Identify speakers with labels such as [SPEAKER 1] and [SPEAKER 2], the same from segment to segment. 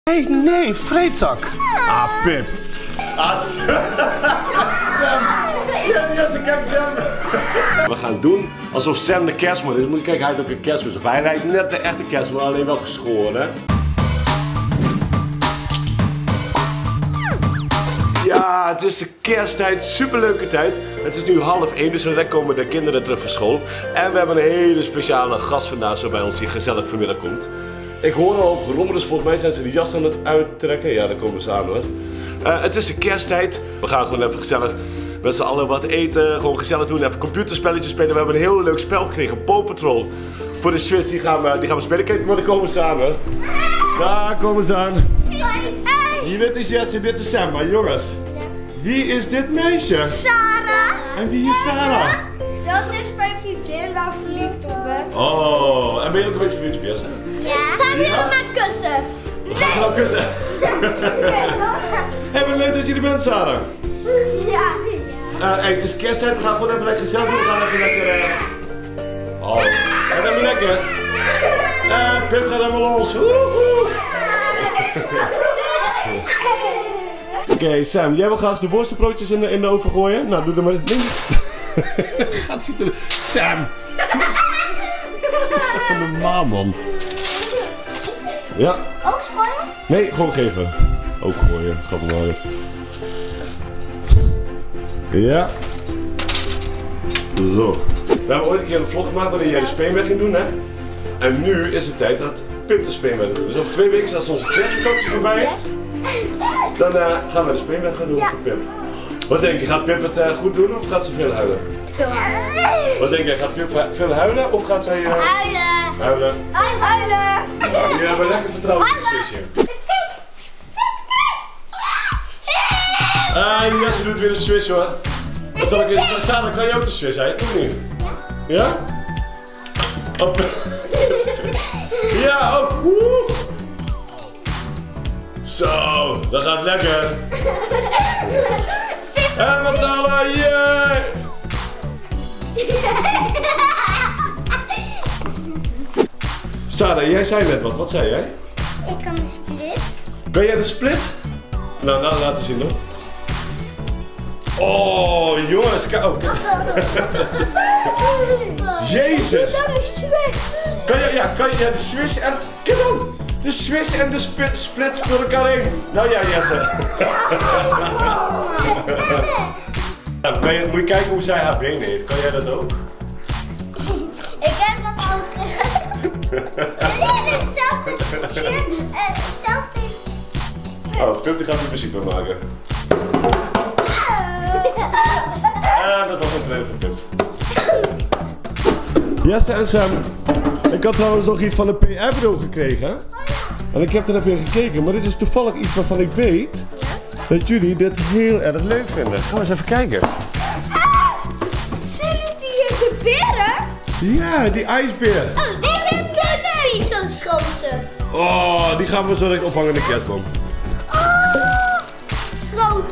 [SPEAKER 1] Hé, nee, vreedzak. Ah, Pip. Sam. Ja, kijk Sam. We gaan doen alsof Sam de kerstman is. Moet je kijken, hij heeft ook een kerstmis op. Hij lijkt net de echte kerstman, alleen wel geschoren. Ja, het is de kersttijd, superleuke tijd. Het is nu 12:30, dus dan komen de kinderen terug van school. En we hebben een hele speciale gast vandaag zo bij ons die gezellig vanmiddag komt. Ik hoor al op rommel, dus volgens mij zijn ze de jas aan het uittrekken. Ja, daar komen ze aan hoor. Het is de kersttijd. We gaan gewoon even gezellig met z'n allen wat eten. Gewoon gezellig doen, even computerspelletjes spelen. We hebben een heel leuk spel gekregen, Paw Patrol. Voor de Switch, die gaan we spelen. Kijk maar, daar komen ze aan hoor. Daar komen ze aan. Dit is Jesse, dit is Sam, maar jongens. Wie is dit meisje?
[SPEAKER 2] Sarah.
[SPEAKER 1] En wie is Sarah?
[SPEAKER 2] Dat is mijn vriendin waar ik verliefd op ben.
[SPEAKER 1] Oh, en ben je ook een beetje verliefd op Jesse?
[SPEAKER 2] Ja. Gaan we dan maar kussen?
[SPEAKER 1] We gaan ze nou kussen. Hé, wat leuk dat je er bent, Sarah.
[SPEAKER 2] Ja.
[SPEAKER 1] Hey, het is kersttijd, we gaan gewoon even lekker gezellig doen. We gaan even lekker... Oh, gaat even lekker. Pip gaat even los. Oké, Sam, jij wil graag de worstenbroodjes in de oven gooien? Nou, doe er maar ding. Gaat zitten. Sam! Doe eens. Dat is even normaal, man. Ja.
[SPEAKER 2] Ook gooien?
[SPEAKER 1] Nee, gewoon geven. Ook gooien, grappig maar. Ja. Zo. We hebben ooit een keer een vlog gemaakt waarin jij de speenweg ging doen, hè? En nu is het tijd dat Pip de speenweg doet. Dus over 2 weken, als onze kerstvakantie voorbij is, dan gaan we de speenweg gaan doen voor Pip. Wat denk je, gaat Pip het goed doen of gaat ze veel huilen?
[SPEAKER 2] Veel huilen.
[SPEAKER 1] Wat denk jij, gaat Pip veel huilen of gaat zij...
[SPEAKER 2] Huilen.
[SPEAKER 1] Huilen.
[SPEAKER 2] Huilen.
[SPEAKER 1] Nou, jullie hebben lekker vertrouwen in de zusje. Jesse doet weer de Swiss hoor. Wat zal ik... Sarah, kan je ook de Swiss uit, of niet? Ja? Oh. Ja, ook. Zo, dat gaat lekker. En met z'n allen, yeah! Sarah, jij zei net wat zei jij?
[SPEAKER 2] Ik kan de split.
[SPEAKER 1] Ben jij de split? Nou, laten zien hoor. Oh, jongens, kijk. Oh, Jezus! Kan je de Swiss en... Kijk dan! De Swiss en de split door elkaar heen. Nou ja, Jesse. Moet je kijken hoe zij haar benen heeft. Kan jij dat ook?
[SPEAKER 2] Ik heb dat ook. Nee, hetzelfde.
[SPEAKER 1] Oh, Pip die gaat er muziek bij maken. Dat was een trailer van Pip. Jesse en Sam. Ik had trouwens nog iets van een PR-bureau gekregen. En ik heb er even in gekeken, maar dit is toevallig iets waarvan ik weet dat jullie dit heel erg leuk vinden. Gaan we eens even kijken.
[SPEAKER 2] Zijn het die beren?
[SPEAKER 1] Ja, die ijsbeer.
[SPEAKER 2] Oh, die zijn niet zo schoten.
[SPEAKER 1] Oh, die gaan we zo direct ophangen in de kerstboom.
[SPEAKER 2] Groot.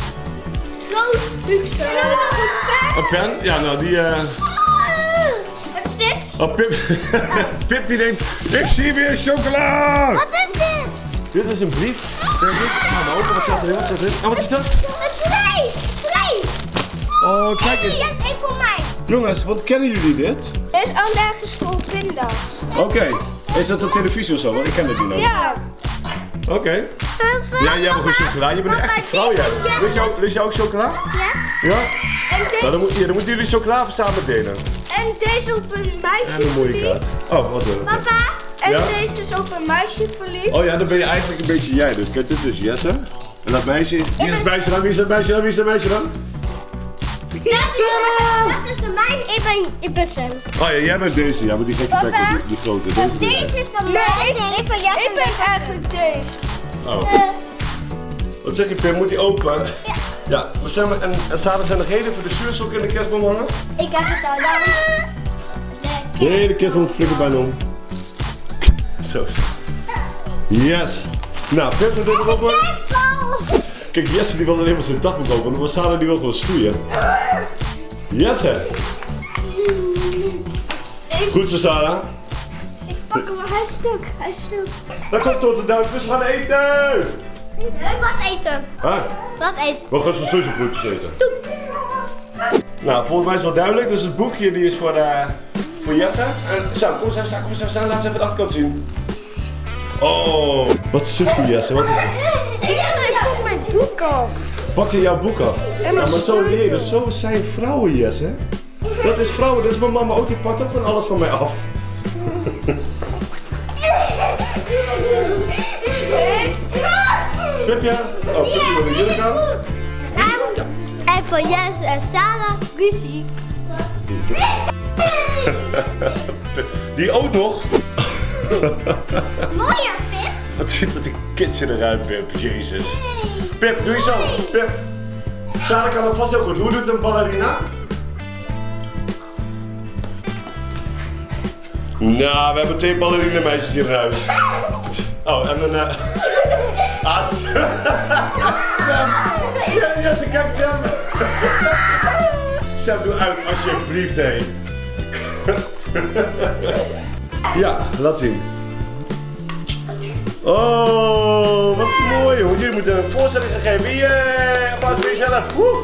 [SPEAKER 1] Een pen? Ja, nou die...
[SPEAKER 2] Wat is dit?
[SPEAKER 1] Oh, Pip. Pip die denkt, ik zie weer chocola!
[SPEAKER 2] Wat is dit?
[SPEAKER 1] Dit is een brief. Ga maar open, wat staat erin? Oh, wat is dat?
[SPEAKER 2] Een tree!
[SPEAKER 1] Oh, kijk eens.
[SPEAKER 2] Ja, één voor mij.
[SPEAKER 1] Jongens, wat kennen jullie dit?
[SPEAKER 2] Dit is allergisch voor pinda's.
[SPEAKER 1] Oké. Is dat op televisie of zo? Want ik ken het niet nog.
[SPEAKER 2] Ja.
[SPEAKER 1] Oké. Ja, jij hebt gewoon chocola. Je bent een echte vrouw, jij. Lust jij ook chocola?
[SPEAKER 2] Ja.
[SPEAKER 1] Ja?
[SPEAKER 2] En
[SPEAKER 1] Nou, dan moeten jullie chocola samen delen.
[SPEAKER 2] En deze op een meisje
[SPEAKER 1] En een mooie
[SPEAKER 2] verliefd.
[SPEAKER 1] kaart. Oh, wat wil het?
[SPEAKER 2] Papa. En
[SPEAKER 1] Ja?
[SPEAKER 2] deze is op een meisje verliefd.
[SPEAKER 1] Oh ja, dan ben je eigenlijk een beetje jij dus. Kijk, dit is Jesse. En dat meisje. Wie is het meisje dan? Wie is het meisje dan? Wie is het meisje dan?
[SPEAKER 2] Dat is van mij. Ik ben Sam.
[SPEAKER 1] Oh ja, jij bent deze. Ja, maar die gekke bek, die grote. Deze ben jij.
[SPEAKER 2] Deze is van mij. Nee, ik ben eigenlijk deze.
[SPEAKER 1] Oh. Wat zeg je, Pim? Moet die open?
[SPEAKER 2] Ja.
[SPEAKER 1] Ja, we zijn en Sarah zijn nog heden voor de zuursok in de kerstboom hangen.
[SPEAKER 2] Ik heb het al lang.
[SPEAKER 1] De hele kerstboom flikker bijna om. Zo. Yes. Nou, Pim gaat dit erop hoor. Kijk, Jesse die wil alleen maar zijn dagboek openen, maar Sarah die wil gewoon stoeien. Jesse. Goed zo, Sarah.
[SPEAKER 2] Ik pak hem hij is stuk.
[SPEAKER 1] Dan komt tot de duik, dus we gaan eten!
[SPEAKER 2] Wat eten?
[SPEAKER 1] Huh?
[SPEAKER 2] Wat eten?
[SPEAKER 1] We gaan zo'n sushibroodjes eten. Nou, volgens mij is het wel duidelijk. Dus het boekje die is voor Jesse. En Sam, kom eens even, laat ze even de achterkant zien. Oh, wat super Jesse, wat is het?
[SPEAKER 2] Ik pak mijn boek af.
[SPEAKER 1] Pak je jouw boek af? Ja, maar zo leren, zo zijn vrouwen Jesse. Dat is vrouwen, dat is mijn mama ook, die pakt ook gewoon alles van mij af. Pipje? Oh, Pipje wil naar jullie gaan.
[SPEAKER 2] En voor Jesse en Sarah, ruzie.
[SPEAKER 1] Die ook nog.
[SPEAKER 2] Mooier, Pip.
[SPEAKER 1] Wat ziet dat die kitchen eruit, Pip? Jezus. Pip, doe je zo. Pip. Sarah kan dat vast heel goed. Hoe doet een ballerina? Nou, we hebben 2 ballerina meisjes hier in huis. Oh, en een... Sam. Ja, ze kijkt Sam. Sam, doe uit alsjeblieft, hé. Ja, laat zien. Oh, wat mooi hoor. Jullie moeten een voorstelling gaan geven. Yeah, applaus voor jezelf. Woe.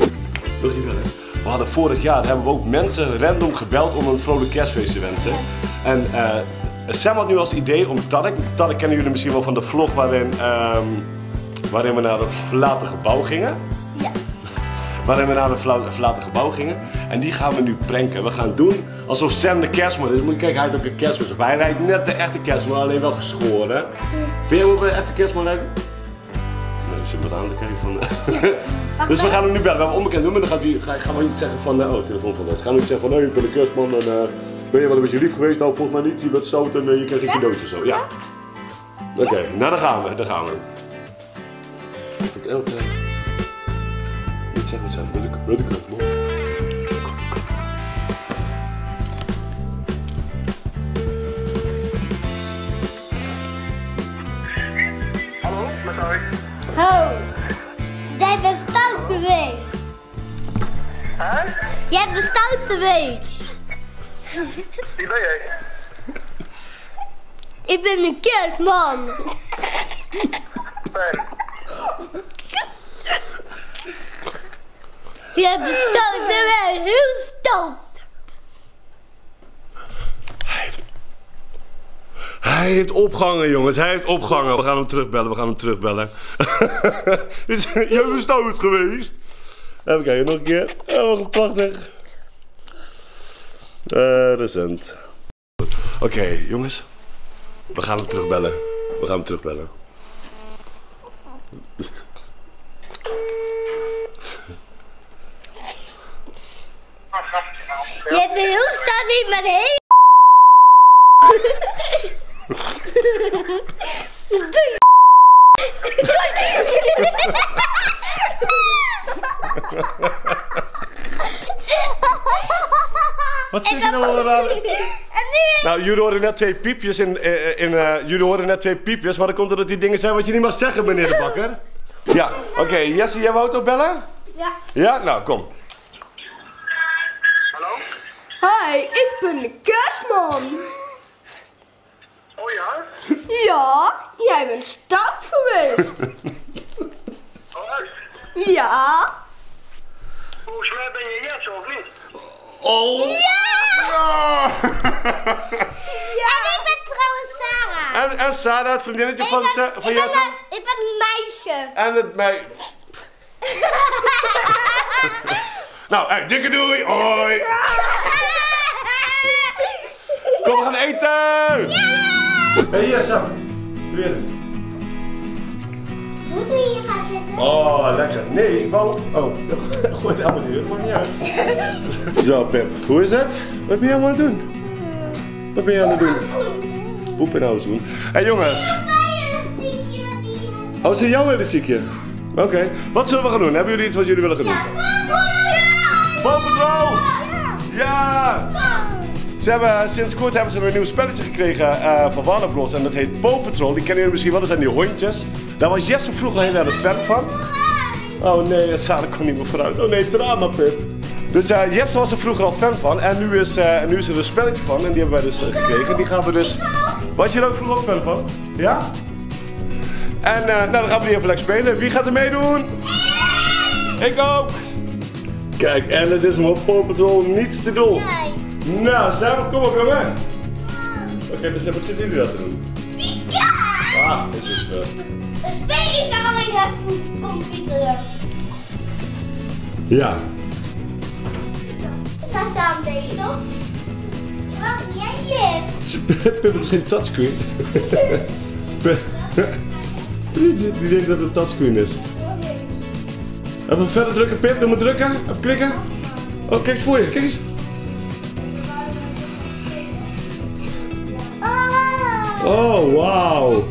[SPEAKER 1] We hadden vorig jaar, hebben we ook mensen random gebeld om een vrolijk kerstfeest te wensen. En Sam had nu als idee om Tarek. Tarek kennen jullie misschien wel van de vlog waarin we naar het verlaten gebouw gingen.
[SPEAKER 2] Ja.
[SPEAKER 1] Waarin we naar het verlaten gebouw gingen. En die gaan we nu pranken. We gaan doen alsof Sam de kerstman is. Moet je kijken, hij heeft ook een kerstman. Hij lijkt net de echte kerstman, alleen wel geschoren. Vind jij ook een echte kerstman lijken? Nee, zit wat aan te kijken van... Dus we gaan hem nu bellen. We hebben onbekend doen, maar dan gaan we iets zeggen van... oh, telefoon van het. Gaan we iets zeggen van, ik ben de kerstman en ben je wel een beetje lief geweest? Nou, volgens mij niet. Je bent stout en je krijgt een cadeautje zo. Ja. Oké, nou daar gaan we. Niet zeggen wat zijn. Wil ik het man?
[SPEAKER 3] Hallo, met Tarek.
[SPEAKER 2] Ho, jij bent stout geweest.
[SPEAKER 3] Hè?
[SPEAKER 2] Jij bent stout geweest.
[SPEAKER 3] Wie ben jij?
[SPEAKER 2] Ik ben een kerstman.
[SPEAKER 3] Ben.
[SPEAKER 2] Jij bent stout geweest, heel stout.
[SPEAKER 1] Hij heeft opgehangen, jongens. Hij heeft opgehangen. We gaan hem terugbellen. Jij bent stout geweest. Even kijken, nog een keer. Oh, wat prachtig. Recent. Oké, jongens. We gaan hem terugbellen.
[SPEAKER 2] Jij bent heel stout niet met heel... Doei.
[SPEAKER 1] Wat zeg je nou wel aan? Nou, jullie horen net 2 piepjes jullie horen net 2 piepjes, maar dan komt er dat die dingen zijn wat je niet mag zeggen, meneer de bakker. Ja, oké, Jesse, jij wou het ook bellen?
[SPEAKER 2] Ja.
[SPEAKER 1] Ja, nou, kom.
[SPEAKER 3] Hallo?
[SPEAKER 2] Hi, ik ben de kerstman.
[SPEAKER 3] Oh ja?
[SPEAKER 2] Ja, jij bent stout geweest.
[SPEAKER 3] Oh, echt?
[SPEAKER 2] Ja.
[SPEAKER 3] Volgens mij ben je Jesse, of niet?
[SPEAKER 1] Oh!
[SPEAKER 2] Ja! En ik ben trouwens Sarah.
[SPEAKER 1] En Sarah, het vriendinnetje van Jesse?
[SPEAKER 2] Ik ben een meisje.
[SPEAKER 1] En het mij. Nou, hey, dikke doei! Hoi! Kom, we gaan eten!
[SPEAKER 2] Ja!
[SPEAKER 1] Hé, hier, Sam. Weer.
[SPEAKER 2] Moeten we hier gaan zitten?
[SPEAKER 1] Oh, lekker. Nee, want... Oh, gooi het allemaal niet, maakt niet uit. Zo, Pip. Hoe is het? Wat ben je allemaal aan het doen? Poep in huis doen. Hé, jongens. Oh, ze jouw elastiekje? Oké. Wat zullen we gaan doen? Hebben jullie iets wat jullie willen gaan doen? Paw Patrol! Ja! Sinds kort hebben ze een nieuw spelletje gekregen van Warner Bros. En dat heet Paw Patrol. Die kennen jullie misschien wel, dat zijn die hondjes. Daar was Jesse vroeger heel erg fan van. Oh nee, Sarah kon niet meer vooruit. Oh nee, drama, Pip. Dus Jesse was er vroeger al fan van. En nu is er een spelletje van. En die hebben wij dus gekregen. Die gaan we dus Was je er ook vroeger fan van? Ja? En nou, dan gaan we die even lekker spelen. Wie gaat er meedoen? Ik ook. Kijk, en het is om op Paw Patrol niets te doen.
[SPEAKER 2] Nee.
[SPEAKER 1] Nou, Sam, kom op jongen. Oké, dus wat zitten jullie daar te doen?
[SPEAKER 2] Pika!
[SPEAKER 1] Ah, dit is wel.
[SPEAKER 2] De speel is alleen de computer.
[SPEAKER 1] Ja.
[SPEAKER 2] Ga samen delen, toch? Wat jij dit?
[SPEAKER 1] Pip, het is geen touchscreen. Die denkt dat het een touchscreen is. Even verder drukken, Pip. Doe maar drukken. Even klikken. Oh, kijk eens voor je. Kijk eens. Oh, wauw.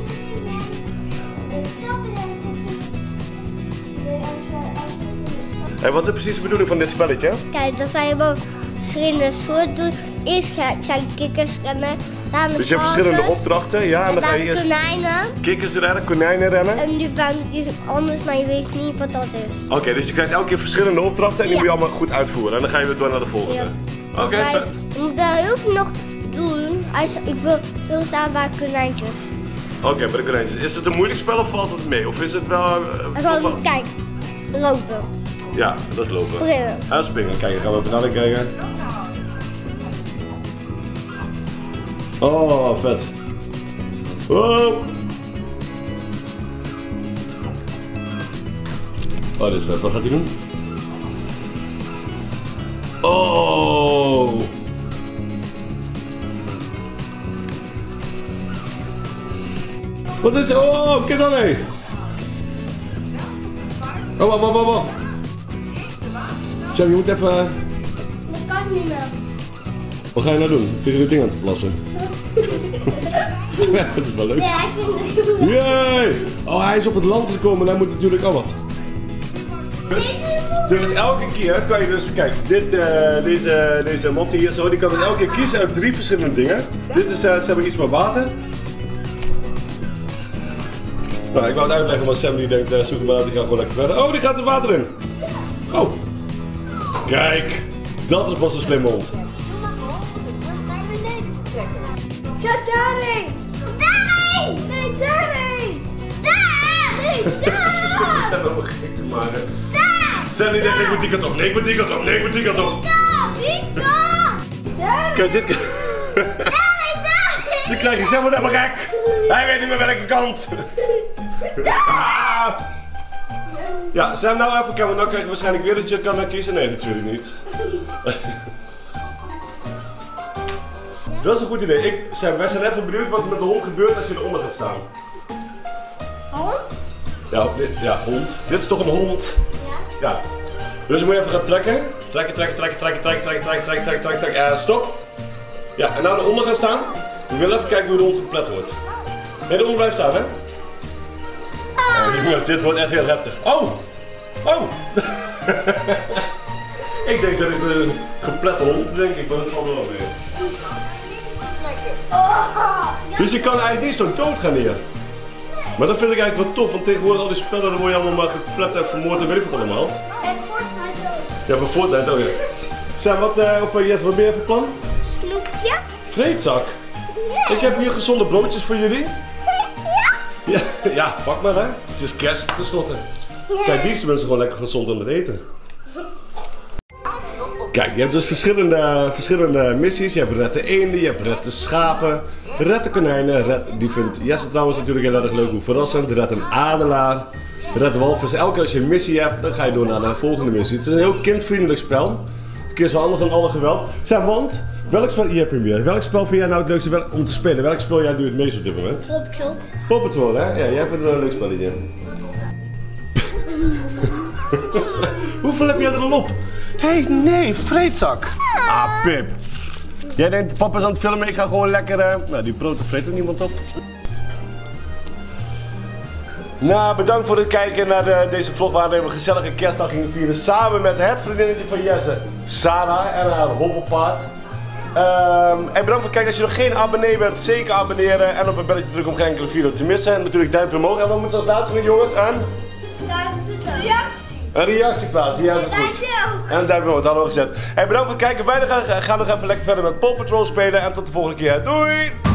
[SPEAKER 1] En wat is precies de bedoeling van dit spelletje?
[SPEAKER 2] Kijk, dan ga je wel verschillende soorten doen. Eerst zijn kikkers rennen.
[SPEAKER 1] Dus je hebt verschillende opdrachten, ja, en dan ga je eerst
[SPEAKER 2] konijnen.
[SPEAKER 1] kikkers rennen, konijnen rennen.
[SPEAKER 2] En nu ben je anders, maar je weet niet wat dat is.
[SPEAKER 1] Oké, dus je krijgt elke keer verschillende opdrachten en die moet je allemaal goed uitvoeren. En dan ga je weer door naar de volgende.
[SPEAKER 2] Ja.
[SPEAKER 1] Oké, vet.
[SPEAKER 2] Je moet daar heel veel nog doen. Ik wil veel staan bij konijntjes.
[SPEAKER 1] Oké, bij de konijntjes. Is het een moeilijk spel of valt het mee? Of is het wel...
[SPEAKER 2] Gewoon, kijk, lopen.
[SPEAKER 1] Ja, dat is lopen.
[SPEAKER 2] Springen.
[SPEAKER 1] En springen. Kijk, dan gaan we even naar kijken. Oh, vet. Wow. Oh, dit is vet. Wat gaat hij doen? Oh. Wat is... Oh, kijk dan hé. Oh, wacht. Sam, je moet even...
[SPEAKER 2] Dat kan niet meer.
[SPEAKER 1] Wat ga je nou doen? Tegen dit ding aan te plassen? Ja, dat is wel leuk.
[SPEAKER 2] Nee, ik vind het goed.
[SPEAKER 1] Yay! Oh, hij is op het land gekomen en hij moet natuurlijk... Oh, wat? Dus elke keer kan je dus... Kijk, deze mat hier zo, die kan dus elke keer kiezen uit 3 verschillende dingen. Dit is, ze hebben iets met water. Nou, ik wou het uitleggen, maar Sam die denkt, zoek hem uit, die gaat gewoon lekker verder. Oh, die gaat het water in. Oh. Kijk, dat is pas een slimme hond.
[SPEAKER 2] Ga daarheen! Daarheen! Nee, daarheen! Daar! Nee, daar!
[SPEAKER 1] Ze zitten Sam helemaal gek te maken.
[SPEAKER 2] Daar!
[SPEAKER 1] Sam die denkt, ik moet die kant op, nee, ik moet die kant op, nee, ik moet die kant op.
[SPEAKER 2] Daar! Die kant! Daar!
[SPEAKER 1] Kijk, dit...
[SPEAKER 2] Daar!
[SPEAKER 1] Dan krijg je Sam wordt helemaal gek. Hij weet niet meer welke kant. Ah. Ja, Sam, nou even kijken, want nou krijg je waarschijnlijk weer dat je kan kiezen. Nee, natuurlijk niet. Dat is een goed idee. Sam, wij zijn even benieuwd wat er met de hond gebeurt als je eronder gaat staan.
[SPEAKER 2] Hond?
[SPEAKER 1] Ja, hond. Dit is toch een hond?
[SPEAKER 2] Ja.
[SPEAKER 1] Ja. Dus je moet even gaan trekken. Trekken. En stop. Ja, en nou eronder gaan staan. We willen even kijken hoe de hond geplet wordt. Nee, eronder blijft staan, hè? Jongens, dit wordt echt heel heftig. Oh! Ik denk dat dit een geplette hond, denk ik, maar dat valt wel weer. Dus je kan eigenlijk niet zo doodgaan hier. Maar dat vind ik eigenlijk wel tof, want tegenwoordig al die spellen, dan word je allemaal maar geplet en vermoord en weet ik wat allemaal.
[SPEAKER 2] En Fortnite ook.
[SPEAKER 1] Ja, bij Fortnite ook, ja. Sam, wat ben je van plan?
[SPEAKER 2] Snoepje?
[SPEAKER 1] Vreedzak. Ik heb hier gezonde broodjes voor jullie.
[SPEAKER 2] Ja?
[SPEAKER 1] Ja, pak maar hè. Het is kerst tenslotte. Kijk, die mensen gewoon lekker gezond aan het eten. Kijk, je hebt dus verschillende missies. Je hebt red de eenden, je hebt red de schapen, red de konijnen, die vindt Jesse trouwens natuurlijk heel erg leuk, hoe verrassend. Red een adelaar, red de walvis. Elke keer als je een missie hebt, dan ga je door naar de volgende missie. Het is een heel kindvriendelijk spel. Het is wel anders dan alle geweld. Zeg, want, welk spel, hier heb je weer. Welk spel vind jij nou het leukste om te spelen? Welk spel jij nu het meest op dit moment? Paw Patrol, hè? Ja, jij vindt het wel een leuk spelletje. Hoeveel heb jij er al op? Hé, nee, vreedzak. Ah, Pip. Jij denkt, papa is aan het filmen, ik ga gewoon lekker... Nou, die brood vreet er niemand op. Nou, bedankt voor het kijken naar deze vlog waarin we een gezellige kerstdag gingen vieren. Samen met het vriendinnetje van Jesse, Sarah en haar hobbelpaard. En bedankt voor het kijken. Als je nog geen abonnee bent, zeker abonneren. En op een belletje drukken om geen enkele video te missen. En natuurlijk duimpje omhoog. En wat moeten we als laatste doen, jongens? Een reactie plaatsen, ja, dat is goed. En een duimpje omhoog, dat hadden we gezet. Hey, bedankt voor het kijken. Wij gaan nog even lekker verder met Paw Patrol spelen. En tot de volgende keer. Doei!